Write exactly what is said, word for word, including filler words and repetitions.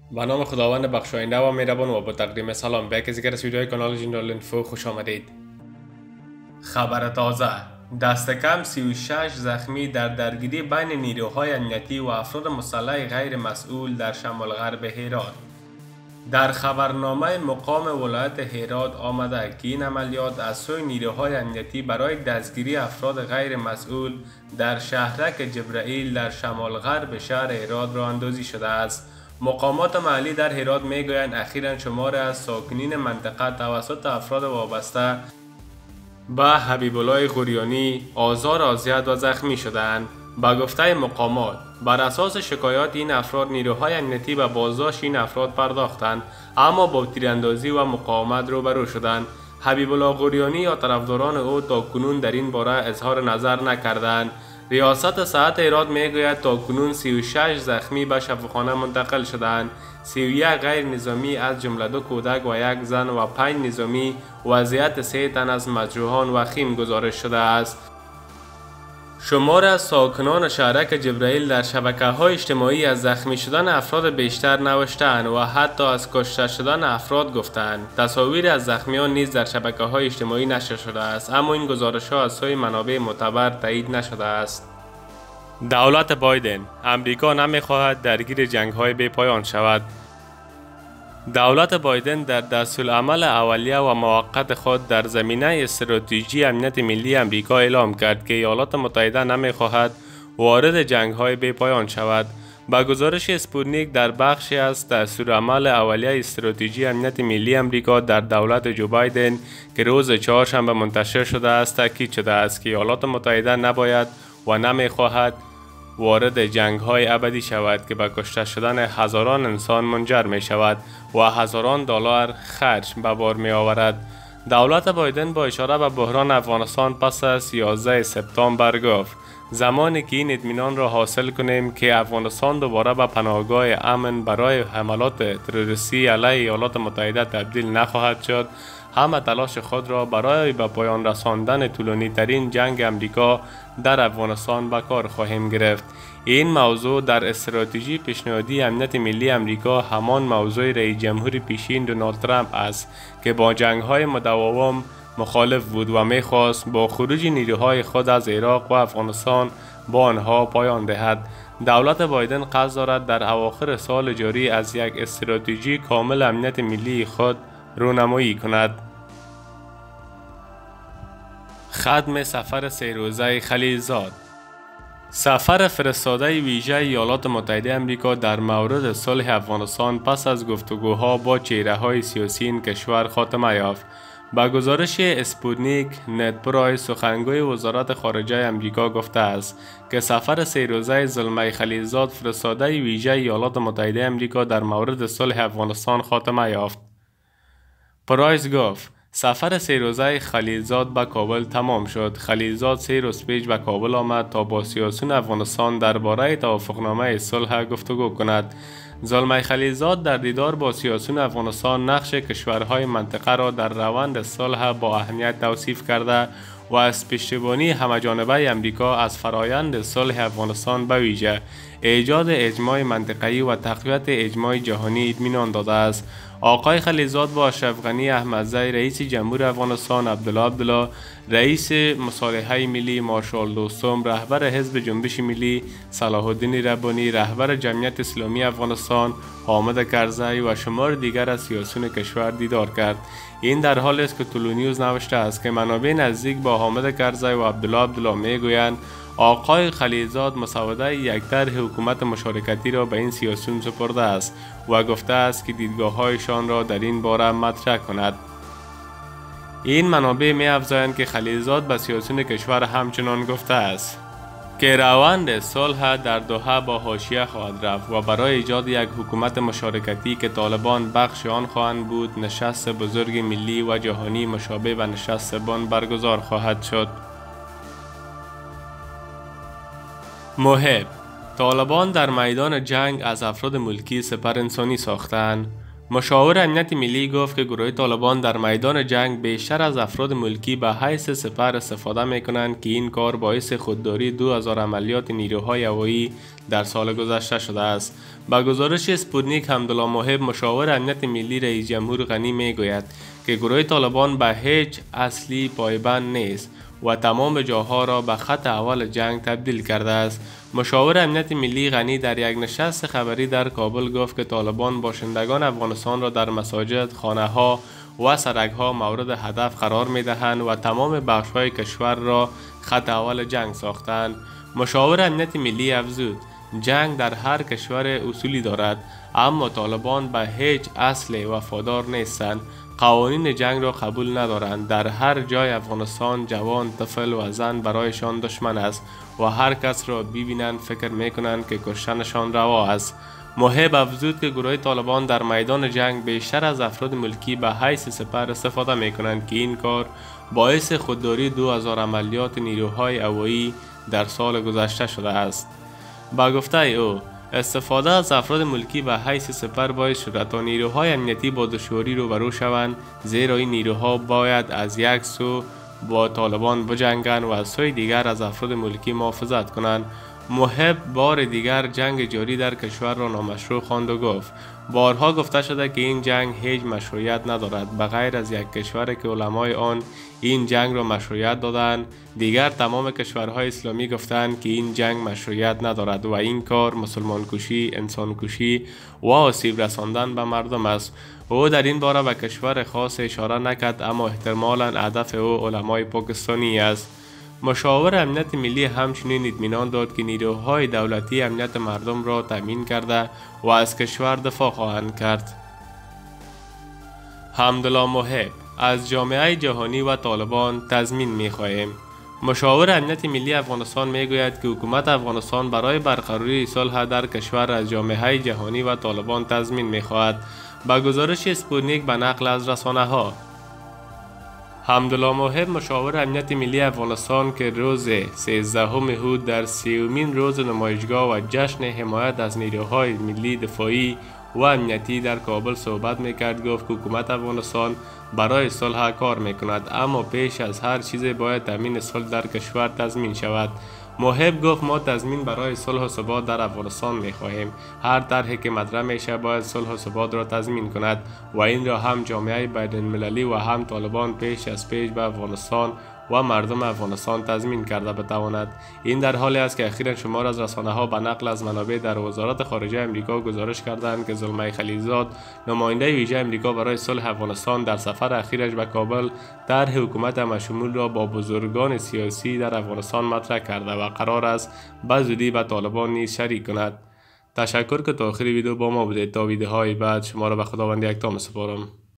به نام خداوند بخشاینده و مهربان و با تقدیم سلام به کسی که از ویدیوهای کانال جنرال انفو خوش آمدید. خبر تازه: دست کم سی و شش زخمی در درگیری بین نیروهای امنیتی و افراد مسلح غیر مسئول در شمال غرب هرات. در خبرنامه مقام ولایت هرات آمده که این عملیات از سوی نیروهای امنیتی برای دستگیری افراد غیر مسئول در شهرک جبرائیل در شمال غرب شهر هرات راه اندازی شده است. مقامات محلی در هرات میگویند اخیراً شماری از ساکنین منطقه توسط افراد وابسته به حبیب الله غریانی آزار اذیت و زخمی شدند. با گفته مقامات بر اساس شکایات این افراد نیروهای امنیتی به بازداشت این افراد پرداختند، اما با تیراندازی و مقاومت روبرو شدند. حبیب الله غریانی یا طرفداران او تاکنون در این باره اظهار نظر نکردند. ریاست صحت هرات میگوید تاکنون سی و شش زخمی به شفاخانه منتقل شدند. سی و یک غیر نظامی از جمله دو کودک و یک زن و پنج نظامی وضعیت سه تن از مجروحان وخیم گزارش شده است. شمار از ساکنان شهرک جبرائیل در شبکه‌های اجتماعی از زخمی شدن افراد بیشتر نوشتند و حتی از کشته شدن افراد گفتند. تصاویر از زخمیان نیز در شبکه‌های اجتماعی نشر شده است، اما این گزارش‌ها از سوی منابع معتبر تایید نشده است. دولت بایدن: امریکا نمی‌خواهد درگیر جنگ‌های بی‌پایان شود. دولت بایدن در دستورالعمل اولیه و موقت خود در زمینه استراتژی امنیت ملی امریکا اعلام کرد که ایالات متحده نمی‌خواهد وارد جنگ‌های بی‌پایان شود. با گزارش اسپوتنیک در بخشی از دستورالعمل اولیه استراتژی امنیت ملی امریکا در دولت جو بایدن که روز چهارشنبه منتشر شده است تاکید شده است که ایالات متحده نباید و نمی‌خواهد وارد جنگ‌های ابدی شود که به کشته شدن هزاران انسان منجر می شود و هزاران دلار خرج به بار می آورد. دولت بایدن با اشاره به بحران افغانستان پس از یازده سپتامبر گفت زمانی که این اطمینان را حاصل کنیم که افغانستان دوباره به پناهگاه امن برای حملات تروریستی علیه ایالات متحده تبدیل نخواهد شد، همه تلاش خود را برای به پایان رساندن طولانی ترین جنگ امریکا در افغانستان به کار خواهیم گرفت. این موضوع در استراتژی پیشنهادی امنیت ملی امریکا همان موضوع رئیس جمهور پیشین دونالد ترامپ است که با جنگ‌های مداوم مخالف بود و می‌خواست با خروج نیروهای خود از عراق و افغانستان با آنها پایان دهد. دولت بایدن قصد دارد در اواخر سال جاری از یک استراتژی کامل امنیت ملی خود رونمایی کند. ختم سفر سه روزه خلیلزاد. سفر فرستاده ویژه ایالات متحده آمریکا در مورد صلح افغانستان پس از گفتگوها با چهره‌های سیاسی این کشور خاتمه یافت. با گزارش اسپوتنیک، نت پرایس سخنگوی وزارت خارجه آمریکا گفته است که سفر سه روزه زلمه خلیلزاد فرستاده ویژه ایالات متحده آمریکا در مورد صلح افغانستان خاتمه یافت. پرایس گفت سفر سه روزه خلیلزاد به کابل تمام شد. خلیلزاد سه روز پیش به کابل آمد تا با سیاسیون افغانستان درباره توافقنامه صلح گفتگو کند. زلمه خلیلزاد در دیدار با سیاسیون افغانستان نقش کشورهای منطقه را در روند صلح با اهمیت توصیف کرده و از پشتیبانی همه‌جانبه امریکا از فرایند صلح افغانستان به ویژه ایجاد اجماع منطقه‌ای و تقویت اجماع جهانی اطمینان داده است. آقای خلیلزاد با اشرف غنی احمدزی رئیس جمهور افغانستان، عبدالله عبدالله رئیس مصالحه ملی، مارشال دوستم رهبر حزب جنبش ملی، صلاح الدین ربانی رهبر جمعیت اسلامی افغانستان، حامد کرزی و شمار دیگر از سیاسیون کشور دیدار کرد. این در حالی است که طلوع نیوز نوشته است که منابع نزدیک با حامد کرزی و عبدالله عبدالله میگویند آقای خلیلزاد مسوده یک طرح حکومت مشارکتی را به این سیاسیون سپرده است و گفته است که دیدگاه‌هایشان را در این باره مطرح کند. این منابع می‌افزایند که خلیلزاد به سیاسیون کشور همچنان گفته است که روند صلح در دوحه با حاشیه خواهد رفت و برای ایجاد یک حکومت مشارکتی که طالبان بخش آن خواهند بود، نشست بزرگ ملی و جهانی مشابه به نشست بن برگزار خواهد شد. محب: طالبان در میدان جنگ از افراد ملکی سپر انسانی ساختند. مشاور امنیت ملی گفت که گروه طالبان در میدان جنگ بیشتر از افراد ملکی به حیث سپر استفاده میکنند که این کار باعث خودداری دو هزار عملیات نیروهای هوایی در سال گذشته شده است. با گزارش اسپوتنیک، حمدالله محب، مشاور امنیت ملی رئیس جمهور غنی میگوید که گروه طالبان به هیچ اصلی پایبند نیست و تمام جاها را به خط اول جنگ تبدیل کرده است. مشاور امنیت ملی غنی در یک نشست خبری در کابل گفت که طالبان باشندگان افغانستان را در مساجد، خانه‌ها و سرک‌ها مورد هدف قرار می‌دهند و تمام بخش‌های کشور را خط اول جنگ ساختند. مشاور امنیت ملی افزود: جنگ در هر کشور اصولی دارد، اما طالبان به هیچ اصل وفادار نیستند. قوانین جنگ را قبول ندارند. در هر جای افغانستان جوان، طفل و زن برایشان دشمن است و هر کس را ببینند فکر میکنند که کشتنشان روا است. محب افزود که گروه طالبان در میدان جنگ بیشتر از افراد ملکی به حیث سپر استفاده میکنند که این کار باعث خودداری دو هزار عملیات نیروهای هوایی در سال گذشته شده است. با گفته او، استفاده از افراد ملکی به حیث سپر باعث شده تا نیروهای امنیتی با دشواری روبرو شوند، زیرا این نیروها باید از یک سو با طالبان بجنگند و از سوی دیگر از افراد ملکی محافظت کنند. محب بار دیگر جنگ جاری در کشور را نامشروع خواند و گفت: بارها گفته شده که این جنگ هیچ مشروعیت ندارد، بغیر از یک کشور که علمای آن این جنگ را مشروعیت دادند. دیگر تمام کشورهای اسلامی گفتند که این جنگ مشروعیت ندارد و این کار مسلمان کشی، انسان کشی و آسیب رساندن به مردم است. او در این باره به کشور خاص اشاره نکرد، اما احتمالاً هدف او علمای پاکستانی است. مشاور امنیت ملی همچنین اطمینان داد که نیروهای دولتی امنیت مردم را تامین کرده و از کشور دفاع خواهند کرد. حمدالله محب: از جامعه جهانی و طالبان تضمین می‌خواهیم. مشاور امنیت ملی افغانستان میگوید که حکومت افغانستان برای برقراری صلح در کشور از جامعه جهانی و طالبان تضمین می‌خواهد. با گزارش اسپوتنیک به نقل از رسانه‌ها، حمدالله محب، مشاور امنیت ملی افغانستان که روز سیزدهم اوت در سیومین روز نمایشگاه و جشن حمایت از نیروهای ملی دفاعی و امنیتی در کابل صحبت میکرد، گفت که حکومت افغانستان برای صلح کار میکند، اما پیش از هر چیز باید تامین صلح در کشور تضمین شود. محب گفت: ما تضمین برای صلح و ثبات در افغانستان می‌خواهیم. هر طرحی که مطرح میشه باید صلح و ثبات را تضمین کند و این را هم جامعه بین‌المللی و هم طالبان پیش از پیش به افغانستان و مردم افغانستان تضمین کرده بتواند. این در حالی است که اخیراً شمار از رسانه‌ها به نقل از منابع در وزارت خارجه آمریکا گزارش کردند که زلمه خلیلزاد، نماینده ویژه آمریکا برای صلح افغانستان، در سفر اخیرش به کابل طرح حکومت همشمول را با بزرگان سیاسی در افغانستان مطرح کرده و قرار است به زودی به طالبان نیز شریک کند. تشکر که تا آخر ویدیو با ما بودید. تا ویدیوهای بعد شما را به خداوند یکتا می‌سپارم.